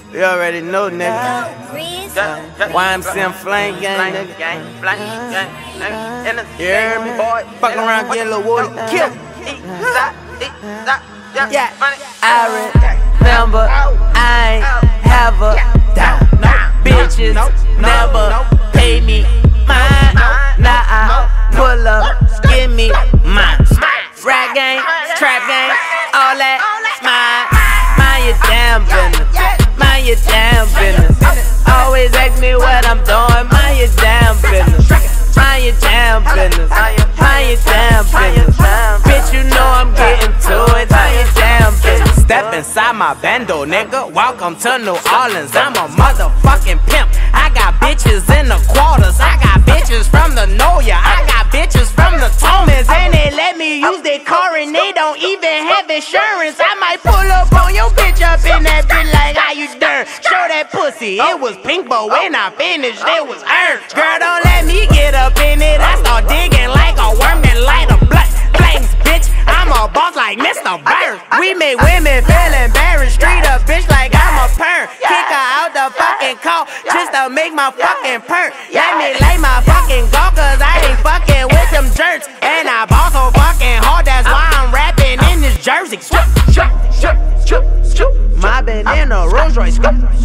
You already know, nigga. YMCM Flame Gang, nigga. You hear me? Fuck around, get a little water, kill. Yeah, I remember I ain't have a dime. Bitches never pay me mine. Now I pull up, give me mine. Rap gang, trap gang, all that mine. Mind your damn business, mind your damn business. Always ask me what I'm doing, mind your damn business. Mind your damn business, mind your damn business. Bitch, you know I'm getting to it, mind your damn business. Step inside my bando, nigga, welcome to New Orleans. I'm a motherfucking pimp. I got bitches in the quarters, I got bitches from the Noya, I got bitches from the Thomas, and they let me use their car and they don't even have insurance. I might pull up on your bitch up in that bitch like how you done. Show that pussy, it was pink, but when I finished, it was earned. Girl, don't let me get up in it, I start digging like a worm and light a blunt. Flames, bitch, I'm a boss like Mr. Burns. We make women feel embarrassed, street a bitch like I'm a perm. Kick her out the fucking car just to make my fucking perk. Let me lay my fucking go, cause I ain't fucking with them jerks. And I ball so fucking hard, that's why I'm rapping in this jersey. Mobbing in a Rolls Royce.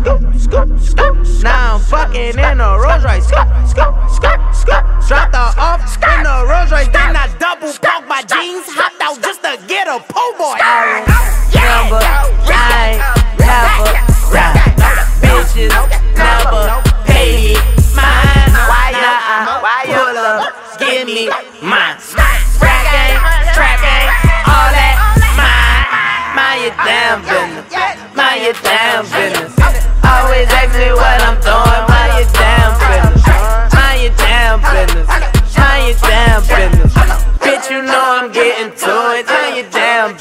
Now I'm fucking in a Rolls Royce. Dropped her off in a Rolls Royce, then I double park my jeans, hopped out just to get a po' boy. I remember I ain't have a dime. Bitches never pay me mine. Now I pull up, give me mine. Rap gang, trap gang, all that mine. Mind your damn business, mind your damn business. Always ask me what I'm doing, mind your damn business. Mind your damn business, mind your damn business. Bitch, you know I'm getting to it, mind your damn business.